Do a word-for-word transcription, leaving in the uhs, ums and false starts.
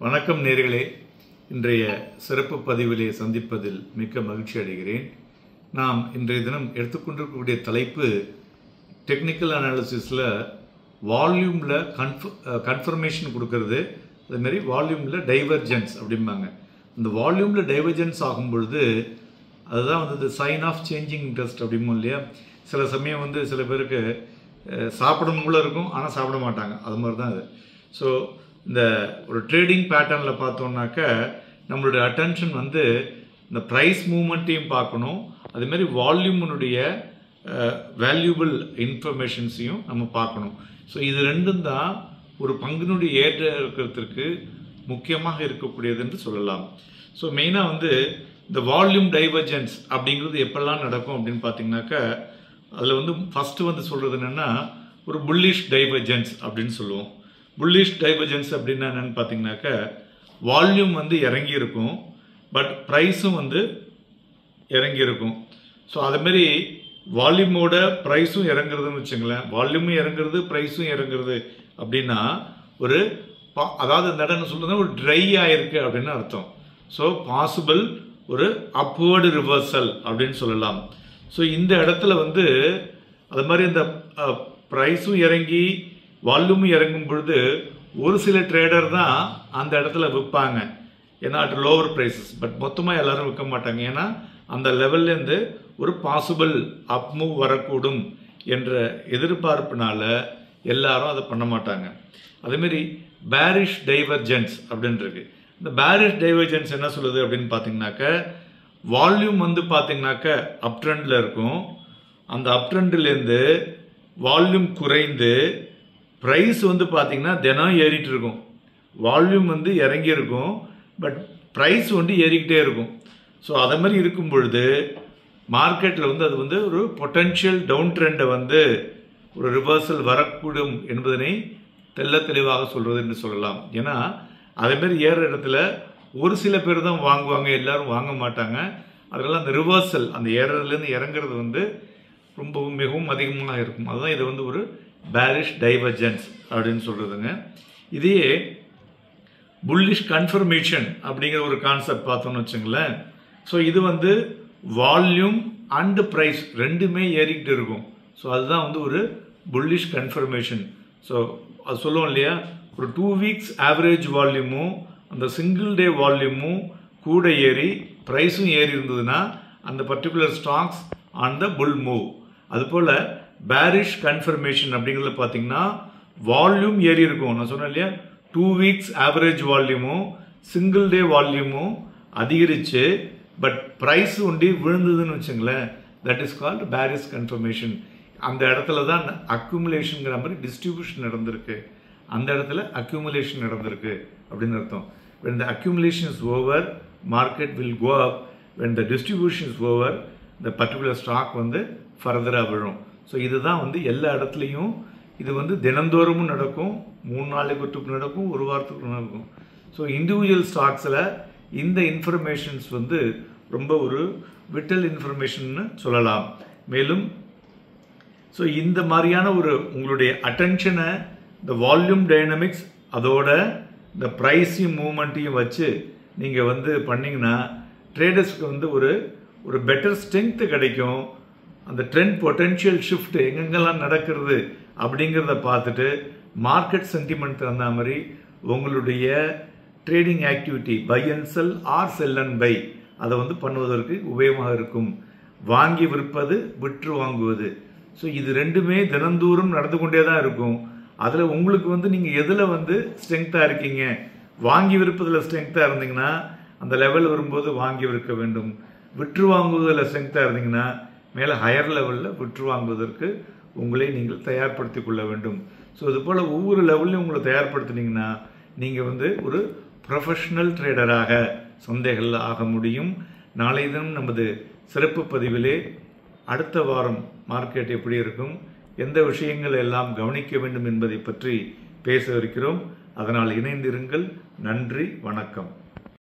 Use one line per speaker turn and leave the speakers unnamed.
வணக்கம் நேயர்களே, இன்றைய சிறப்பு பதிவிலே சந்திப்பதில் மிக்க மகிழ்ச்சி அடைகிறேன். நாம் இன்றைய தினம் எடுத்துக்கொண்டிருக்கக்கூடிய தலைப்பு டெக்னிக்கல் அனாலிசிஸில் வால்யூமில் கன்ஃப கன்ஃபர்மேஷன் கொடுக்கறது, அதுமாரி வால்யூமில் டைவர்ஜென்ஸ் அப்படிம்பாங்க. இந்த வால்யூமில் டைவர்ஜென்ஸ் ஆகும் பொழுது அதுதான் வந்து சைன் ஆஃப் சேஞ்சிங் இன்ட்ரெஸ்ட் அப்படிமோ இல்லையா. சில சமயம் வந்து சில பேருக்கு சாப்பிடணும் போல இருக்கும், ஆனால் சாப்பிட மாட்டாங்க. அது மாதிரி தான் அது. ஸோ இந்த ஒரு ட்ரேடிங் பேட்டர்னில் பார்த்தோம்னாக்க நம்மளுடைய அட்டென்ஷன் வந்து இந்த ப்ரைஸ் மூமெண்ட்டையும் பார்க்கணும், அதுமாரி வால்யூமினுடைய வேல்யூபிள் இன்ஃபர்மேஷன்ஸையும் நம்ம பார்க்கணும். ஸோ இது ரெண்டும் தான் ஒரு பங்கினுடைய ஏற்ற இருக்கிறதுக்கு முக்கியமாக இருக்கக்கூடியது என்று சொல்லலாம். ஸோ மெயினாக வந்து இந்த வால்யூம் டைவர்ஜென்ஸ் அப்படிங்கிறது எப்பெல்லாம் நடக்கும் அப்படின்னு பார்த்தீங்கன்னாக்க அதில் வந்து ஃபஸ்ட்டு வந்து சொல்கிறது என்னென்னா ஒரு புல்லிஷ் டைவர்ஜென்ஸ் அப்படின்னு சொல்லுவோம். புல்லிஷ் டைவர்ஜென்ஸ் அப்படின்னா என்னென்னு பார்த்தீங்கன்னாக்க வால்யூம் வந்து இறங்கி இருக்கும், பட் ப்ரைஸும் வந்து இறங்கி இருக்கும். ஸோ அதுமாரி வால்யூமோட ப்ரைஸும் இறங்குறதுன்னு வச்சுங்களேன். வால்யூமும் இறங்குறது, ப்ரைஸும் இறங்குறது அப்படின்னா ஒரு பா அதாவது இந்த இடம் சொல்லுறது ஒரு ட்ரை ஆயிருக்கு அப்படின்னு அர்த்தம். ஸோ பாசிபிள் ஒரு அப்வர்டு ரிவர்சல் அப்படின்னு சொல்லலாம். ஸோ இந்த இடத்துல வந்து அது மாதிரி இந்த ப்ரைஸும் இறங்கி வால்யூமும் இறங்கும் பொழுது ஒரு சில ட்ரேடர் தான் அந்த இடத்துல விற்பாங்க, ஏன்னா அட் லோவர் ப்ரைஸஸ். பட் மொத்தமாக எல்லாரும் விற்க மாட்டாங்க, ஏன்னா அந்த லெவல்லேருந்து ஒரு பாசிபிள் அப் மூவ் வரக்கூடும் என்ற எதிர்பார்ப்பினால எல்லாரும் அதை பண்ண மாட்டாங்க. அதேமாரி பேரிஷ் டைவர்ஜென்ஸ் அப்படின்றது. இந்த பேரிஷ் டைவர்ஜென்ஸ் என்ன சொல்லுது அப்படின்னு பார்த்தீங்கன்னாக்க வால்யூம் வந்து பார்த்தீங்கன்னாக்க அப் ட்ரெண்டில் இருக்கும், அந்த அப் ட்ரெண்ட்லேருந்து வால்யூம் குறைந்து ப்ரைஸ் வந்து பார்த்தீங்கன்னா தினம் ஏறிட்டு இருக்கும். வால்யூம் வந்து இறங்கி இருக்கும், பட் ப்ரைஸ் வந்து ஏறிக்கிட்டே இருக்கும். ஸோ அதை மாதிரி இருக்கும் பொழுது மார்க்கெட்டில் வந்து அது வந்து ஒரு பொட்டென்ஷியல் டவுன் ட்ரெண்டை வந்து ஒரு ரிவர்சல் வரக்கூடும் என்பதனை தெல்ல தெளிவாக சொல்கிறது என்று சொல்லலாம். ஏன்னா அதேமாரி ஏறுற இடத்துல ஒரு சில பேர் தான் வாங்குவாங்க, எல்லாரும் வாங்க மாட்டாங்க. அதனால அந்த ரிவர்சல் அந்த ஏறதுலேருந்து இறங்குறது வந்து ரொம்பவும் மிகவும் அதிகமாக இருக்கும். அதுதான் இது வந்து ஒரு பேரிஷ் டைவர்ஜென்ஸ் அப்படின்னு சொல்கிறதுங்க. இதையே புல்லிஷ் கன்ஃபர்மேஷன் அப்படிங்கிற ஒரு கான்செப்ட் பார்த்தோம்னு வச்சுங்களேன். ஸோ இது வந்து வால்யூம் அண்டு ப்ரைஸ் ரெண்டுமே ஏறிக்கிட்டு இருக்கும். ஸோ அதுதான் வந்து ஒரு புல்லிஷ் கன்ஃபர்மேஷன். ஸோ அது சொல்லுவோம் இல்லையா, ஒரு டூ வீக்ஸ் ஆவரேஜ் வால்யூமும் அந்த சிங்கிள் டே வால்யூமும் கூட ஏறி ப்ரைஸும் ஏறி இருந்ததுன்னா அந்த particular stocks on the bull move. அதுபோல் பேரிஷ் கன்ஃபர்மேஷன் அப்படிங்கிறத பார்த்தீங்கன்னா வால்யூம் ஏறி இருக்கும். நான் சொன்னேன் இல்லையா, டூ வீக்ஸ் ஆவரேஜ் வால்யூமும் சிங்கிள் டே வால்யூமும் அதிகரித்து பட் ப்ரைஸ் ஒண்டி விழுந்ததுன்னு வச்சுங்களேன், that is called bearish confirmation. அந்த இடத்துல தான் அக்யூமுலேஷனுங்கிற மாதிரி டிஸ்ட்ரிபியூஷன் நடந்திருக்கு, அந்த இடத்துல அக்யூமுலேஷன் நடந்திருக்கு அப்படின்னு அர்த்தம். when the accumulation is over, market will go up. when the distribution is over, the particular stock வந்து ஃபர்தராக விழும். ஸோ இதுதான் வந்து எல்லா இடத்துலையும் இது வந்து தினந்தோறுமும் நடக்கும், மூணு நாளைக்கு ஒட்டுக்கு நடக்கும், ஒரு வாரத்துக்கு நடக்கும். ஸோ இண்டிவிஜுவல் ஸ்டாக்ஸில் இந்த இன்ஃபர்மேஷன்ஸ் வந்து ரொம்ப ஒரு விட்டல் இன்ஃபர்மேஷன்னு சொல்லலாம். மேலும் ஸோ இந்த மாதிரியான ஒரு உங்களுடைய அட்டென்ஷனை இந்த வால்யூம் டைனமிக்ஸ் அதோட இந்த ப்ரைஸையும் மூமெண்ட்டையும் வச்சு நீங்கள் வந்து பண்ணிங்கன்னா ட்ரேடர்ஸ்க்கு வந்து ஒரு ஒரு பெட்டர் ஸ்ட்ரென்த்து கிடைக்கும். அந்த ட்ரெண்ட் பொட்டென்ஷியல் ஷிஃப்ட் எங்கெங்கெல்லாம் நடக்கிறது அப்படிங்கிறத பார்த்துட்டு மார்க்கெட் சென்டிமெண்ட் தகுந்த மாதிரி உங்களுடைய trading activity buy and sell or sell and buy அதை வந்து பண்ணுவதற்கு உபயோகமாக இருக்கும். வாங்கி விற்பது, விற்று வாங்குவது, ஸோ இது ரெண்டுமே தினந்தோறும் நடந்து கொண்டே தான் இருக்கும். அதில் உங்களுக்கு வந்து நீங்கள் எதில் வந்து ஸ்ட்ரென்த்தாக இருக்கீங்க, வாங்கி விற்பதில் ஸ்ட்ரென்த்தாக இருந்தீங்கன்னா அந்த லெவல் வரும்போது வாங்கி விற்க வேண்டும். விற்று வாங்குவதில் ஸ்ட்ரென்த்தாக இருந்தீங்கன்னா மேலே ஹையர் லெவலில் விற்று வாங்குவதற்கு உங்களை நீங்கள் தயார்படுத்தி கொள்ள வேண்டும். ஸோ இது போல் ஒவ்வொரு லெவல்லையும் உங்களை தயார்படுத்தினீங்கன்னா நீங்கள் வந்து ஒரு ப்ரொஃபஷ்னல் ட்ரேடராக சந்தைகளில் ஆக முடியும். நாளை தினம் நமது சிறப்பு பதிவிலே அடுத்த வாரம் மார்க்கெட் எப்படி இருக்கும், எந்த விஷயங்கள் எல்லாம் கவனிக்க வேண்டும் என்பதை பற்றி பேச இருக்கிறோம். அதனால் இணைந்திருங்கள். நன்றி, வணக்கம்.